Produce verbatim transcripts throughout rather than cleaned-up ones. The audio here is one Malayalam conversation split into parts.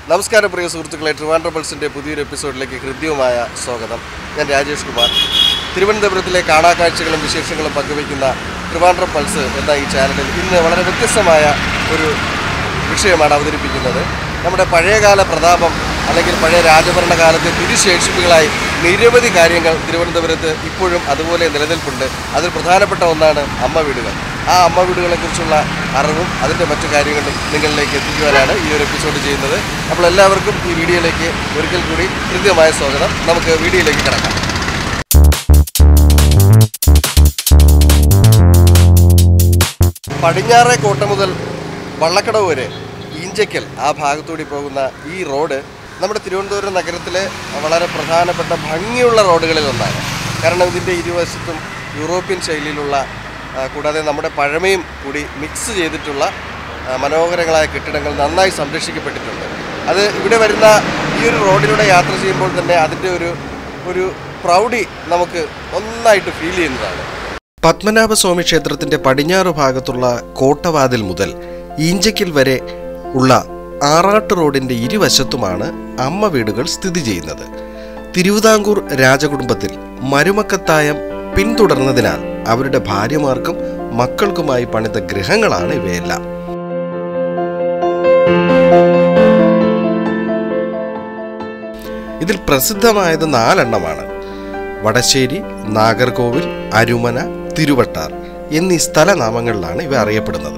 നമസ്കാരം പ്രിയ സുഹൃത്തുക്കളെ, ട്രിവാൻഡ്രം പൾസിൻ്റെ പുതിയൊരു എപ്പിസോഡിലേക്ക് ഹൃദ്യമായ സ്വാഗതം. ഞാൻ രാജേഷ് കുമാർ. തിരുവനന്തപുരത്തിലെ കാണാക്കാഴ്ചകളും വിശേഷങ്ങളും പങ്കുവയ്ക്കുന്ന ട്രിവാൻഡ്രം പൾസ് എന്ന ഈ ചാനലിൽ ഇന്ന് വളരെ വ്യത്യസ്തമായ ഒരു വിഷയമാണ് അവതരിപ്പിക്കുന്നത്. നമ്മുടെ പഴയകാല പ്രതാപം അല്ലെങ്കിൽ പഴയ രാജഭരണകാലത്തെ തിരുശേഷിപ്പുകളായി നിരവധി കാര്യങ്ങൾ തിരുവനന്തപുരത്ത് ഇപ്പോഴും അതുപോലെ നിലനിൽപ്പുണ്ട്. അതിൽ പ്രധാനപ്പെട്ട ഒന്നാണ് അമ്മ വീടുകൾ. ആ അമ്മ വീടുകളെക്കുറിച്ചുള്ള അറിവും അതിൻ്റെ മറ്റു കാര്യങ്ങളും നിങ്ങളിലേക്ക് എത്തിക്കുവാനാണ് ഈ ഒരു എപ്പിസോഡ് ചെയ്യുന്നത്. അപ്പോൾ എല്ലാവർക്കും ഈ വീഡിയോയിലേക്ക് ഒരിക്കൽ കൂടി കൃത്യമായ സ്വാഗതം. നമുക്ക് വീഡിയോയിലേക്ക് കിടക്കാം. പടിഞ്ഞാറേ കോട്ട മുതൽ വള്ളക്കടവ് വരെ ഈഞ്ചക്കൽ ആ ഭാഗത്തൂടി പോകുന്ന ഈ റോഡ് നമ്മുടെ തിരുവനന്തപുരം നഗരത്തിലെ വളരെ പ്രധാനപ്പെട്ട ഭംഗിയുള്ള റോഡുകളിൽ ഒന്നാണ്. കാരണം ഇതിൻ്റെ ഇരുവശത്തും യൂറോപ്യൻ ശൈലിയിലുള്ള കൂടാതെ നമ്മുടെ പഴമയും കൂടി മിക്സ് ചെയ്തിട്ടുള്ള മനോഹരങ്ങളായ കെട്ടിടങ്ങൾ നന്നായി സംരക്ഷിക്കപ്പെട്ടിട്ടുണ്ട്. അത് ഇവിടെ വരുന്ന ഈ ഒരു റോഡിലൂടെ യാത്ര ചെയ്യുമ്പോൾ തന്നെ അതിൻ്റെ ഒരു ഒരു പ്രൗഢി നമുക്ക് ഒന്നായിട്ട് ഫീൽ ചെയ്യുന്നതാണ്. പത്മനാഭസ്വാമി ക്ഷേത്രത്തിൻ്റെ പടിഞ്ഞാറ് ഭാഗത്തുള്ള കോട്ടവാതിൽ മുതൽ ഈഞ്ചക്കൽ വരെ ഉള്ള ആറാട്ട് റോഡിൻ്റെ ഇരുവശത്തുമാണ് അമ്മ വീടുകൾ സ്ഥിതി ചെയ്യുന്നത്. തിരുവിതാംകൂർ രാജകുടുംബത്തിൽ മരുമക്കത്തായം പിന്തുടർന്നതിനാൽ അവരുടെ ഭാര്യമാർക്കും മക്കൾക്കുമായി പണിത ഗൃഹങ്ങളാണ് ഇവയെല്ലാം. ഇതിൽ പ്രസിദ്ധമായത് നാലെണ്ണമാണ്. വടശ്ശേരി, നാഗർകോവിൽ, അരുമന, തിരുവട്ടാർ എന്നീ സ്ഥലനാമങ്ങളിലാണ് ഇവ അറിയപ്പെടുന്നത്.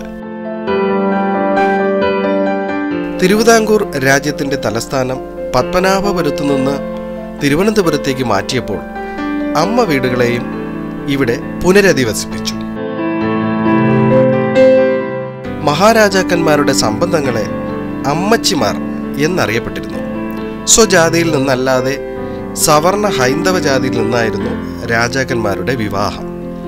തിരുവിതാംകൂർ രാജ്യത്തിൻ്റെ തലസ്ഥാനം പത്മനാഭപുരത്തു നിന്ന് തിരുവനന്തപുരത്തേക്ക് മാറ്റിയപ്പോൾ അമ്മ വീടുകളെയും ഇവിടെ പുനരധിവസിപ്പിച്ചു. മഹാരാജാക്കന്മാരുടെ സംബന്ധങ്ങളെ അമ്മച്ചിമാർ എന്നറിയപ്പെട്ടിരുന്നു. സ്വജാതിയിൽ നിന്നല്ലാതെ സവർണ ഹൈന്ദവ ജാതിയിൽ നിന്നായിരുന്നു രാജാക്കന്മാരുടെ വിവാഹം.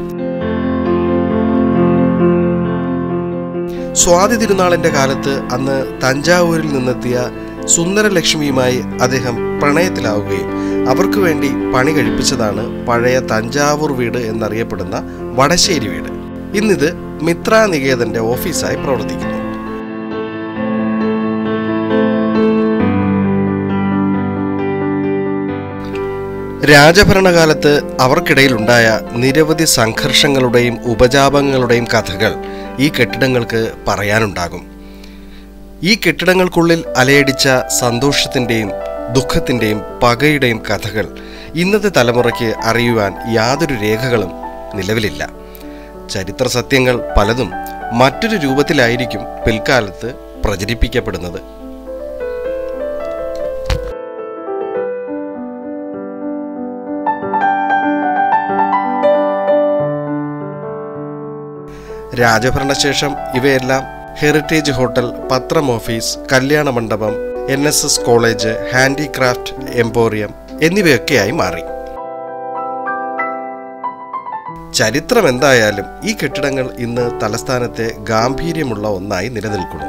സ്വാതി തിരുനാളിൻ്റെ കാലത്ത് അന്ന് തഞ്ചാവൂരിൽ നിന്നെത്തിയ സുന്ദരലക്ഷ്മിയുമായി അദ്ദേഹം പ്രണയത്തിലാവുകയും അവർക്ക് വേണ്ടി പണി കഴിപ്പിച്ചതാണ് പഴയ തഞ്ചാവൂർ വീട് എന്നറിയപ്പെടുന്ന വടശ്ശേരി വീട്. ഇന്നിത് മിത്രാനികേതന്റെ ഓഫീസായി പ്രവർത്തിക്കുന്നു. രാജഭരണകാലത്ത് അവർക്കിടയിലുണ്ടായ നിരവധി സംഘർഷങ്ങളുടെയും ഉപജാപങ്ങളുടെയും കഥകൾ ഈ കെട്ടിടങ്ങൾക്ക് പറയാനുണ്ടാകും. ഈ കെട്ടിടങ്ങൾക്കുള്ളിൽ അലയടിച്ച സന്തോഷത്തിൻ്റെയും ദുഃഖത്തിൻ്റെയും പകയുടെയും കഥകൾ ഇന്നത്തെ തലമുറയ്ക്ക് അറിയുവാൻ യാതൊരു രേഖകളും നിലവിലില്ല. ചരിത്ര സത്യങ്ങൾ പലതും മറ്റൊരു രൂപത്തിലായിരിക്കും പിൽക്കാലത്ത് പ്രചരിപ്പിക്കപ്പെടുന്നത്. രാജഭരണശേഷം ഇവയെല്ലാം ഹെറിറ്റേജ് ഹോട്ടൽ, പത്രം ഓഫീസ്, കല്യാണ മണ്ഡപം, N S S college, handicraft emporium എന്നിവയൊക്കെയായി മാറി. ചരിത്രം എന്തായാലും ഈ കെട്ടിടങ്ങൾ ഇന്ന് തലസ്ഥാനത്തെ ഗാംഭീര്യമുള്ള ഒന്നായി നിലനിൽക്കുന്നു.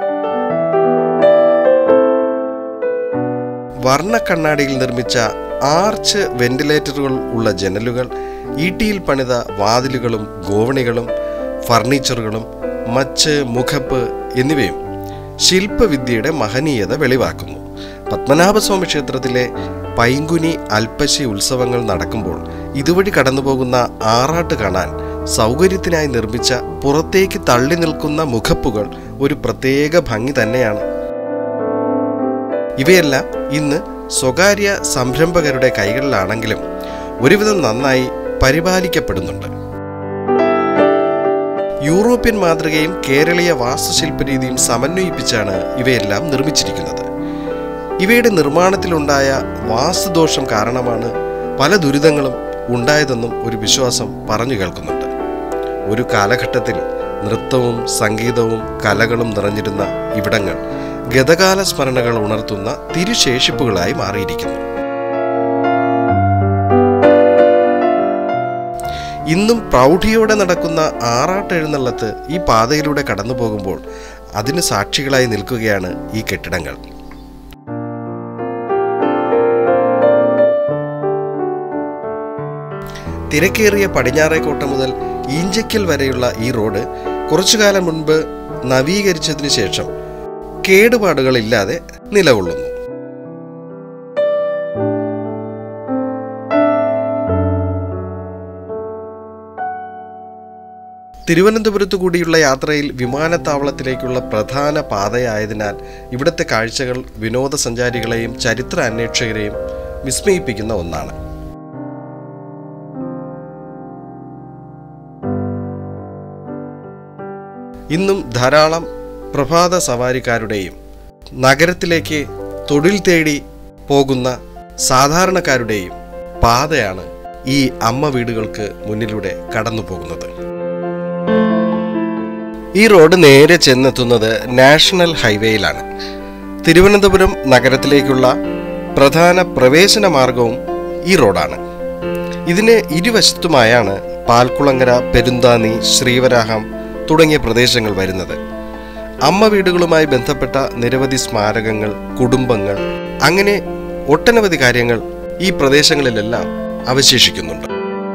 വർണ്ണക്കണ്ണാടിയിൽ നിർമ്മിച്ച ആർച്ച് വെന്റിലേറ്ററുകൾ ഉള്ള ജനലുകൾ, ഈട്ടിയിൽ പണിത വാതിലുകളും ഗോവണികളും ഫർണിച്ചറുകളും മച്ച്, മുഖപ്പ് എന്നിവയും ശില്പവിദ്യയുടെ മഹനീയത വെളിവാക്കുന്നു. പത്മനാഭസ്വാമി ക്ഷേത്രത്തിലെ പൈങ്കുനി അൽപ്പശി ഉത്സവങ്ങൾ നടക്കുമ്പോൾ ഇതുവഴി കടന്നുപോകുന്ന ആറാട്ട് കാണാൻ സൗകര്യത്തിനായി നിർമ്മിച്ച പുറത്തേക്ക് തള്ളി നിൽക്കുന്ന മുഖപ്പുകൾ ഒരു പ്രത്യേക ഭംഗി തന്നെയാണ്. ഇവയെല്ലാം ഇന്ന് സ്വകാര്യ സംരംഭകരുടെ കൈകളിലാണെങ്കിലും ഒരുവിധം നന്നായി പരിപാലിക്കപ്പെടുന്നുണ്ട്. യൂറോപ്യൻ മാതൃകയും കേരളീയ വാസ്തുശില്പരീതിയും സമന്വയിപ്പിച്ചാണ് ഇവയെല്ലാം നിർമ്മിച്ചിരിക്കുന്നത്. ഇവയുടെ നിർമ്മാണത്തിലുണ്ടായ വാസ്തുദോഷം കാരണമാണ് പല ദുരിതങ്ങളും ഉണ്ടായതെന്നും ഒരു വിശ്വാസം പറഞ്ഞു കേൾക്കുന്നുണ്ട്. ഒരു കാലഘട്ടത്തിൽ നൃത്തവും സംഗീതവും കലകളും നിറഞ്ഞിരുന്ന ഇവിടങ്ങൾ ഗതകാല സ്മരണകൾ ഉണർത്തുന്ന തിരുശേഷിപ്പുകളായി മാറിയിരിക്കുന്നു. ഇന്നും പ്രൗഢിയോടെ നടക്കുന്ന ആറാട്ട് എഴുന്നള്ളത്ത് ഈ പാതയിലൂടെ കടന്നു പോകുമ്പോൾ അതിന് സാക്ഷികളായി നിൽക്കുകയാണ് ഈ കെട്ടിടങ്ങൾ. തിരക്കേറിയ പടിഞ്ഞാറേക്കോട്ട മുതൽ ഈഞ്ചക്കൽ വരെയുള്ള ഈ റോഡ് കുറച്ചുകാലം മുൻപ് നവീകരിച്ചതിനു ശേഷം കേടുപാടുകളില്ലാതെ നിലകൊള്ളുന്നു. തിരുവനന്തപുരത്തു കൂടിയുള്ള യാത്രയിൽ വിമാനത്താവളത്തിലേക്കുള്ള പ്രധാന പാതയായതിനാൽ ഇവിടുത്തെ കാഴ്ചകൾ വിനോദസഞ്ചാരികളെയും ചരിത്ര അന്വേഷകരെയും വിസ്മയിപ്പിക്കുന്ന ഒന്നാണ്. ഇന്നും ധാരാളം പ്രഭാത സവാരിക്കാരുടെയും നഗരത്തിലേക്ക് തൊഴിൽ തേടി പോകുന്ന സാധാരണക്കാരുടെയും പാതയാണ് ഈ അമ്മ വീടുകൾക്ക് മുന്നിലൂടെ കടന്നു പോകുന്നത്. ഈ റോഡ് നേരെ ചെന്നെത്തുന്നത് നാഷണൽ ഹൈവേയിലാണ്. തിരുവനന്തപുരം നഗരത്തിലേക്കുള്ള പ്രധാന പ്രവേശന മാർഗവും ഈ റോഡാണ്. ഇതിന് ഇരുവശത്തുമായാണ് പാൽക്കുളങ്ങര, പെരുന്താനി, ശ്രീവരാഹം തുടങ്ങിയ പ്രദേശങ്ങൾ വരുന്നത്. അമ്മ വീടുകളുമായി ബന്ധപ്പെട്ട നിരവധി സ്മാരകങ്ങൾ, കുടുംബങ്ങൾ, അങ്ങനെ ഒട്ടനവധി കാര്യങ്ങൾ ഈ പ്രദേശങ്ങളിലെല്ലാം അവശേഷിക്കുന്നുണ്ട്.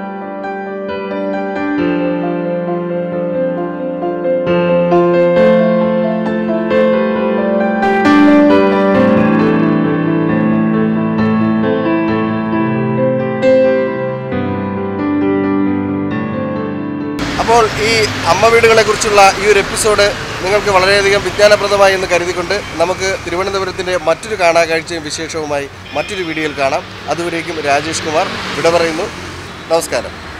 അപ്പോൾ ഈ അമ്മ വീടുകളെ കുറിച്ചുള്ള ഈ ഒരു എപ്പിസോഡ് നിങ്ങൾക്ക് വളരെയധികം വിജ്ഞാനപ്രദമായി എന്ന് കരുതിക്കൊണ്ട് നമുക്ക് തിരുവനന്തപുരത്തിൻ്റെ മറ്റൊരു കാണാക്കാഴ്ചയും വിശേഷവുമായി മറ്റൊരു വീഡിയോയിൽ കാണാം. അതുവരേക്കും രാജേഷ് കുമാർ വിട പറയുന്നു. നമസ്കാരം.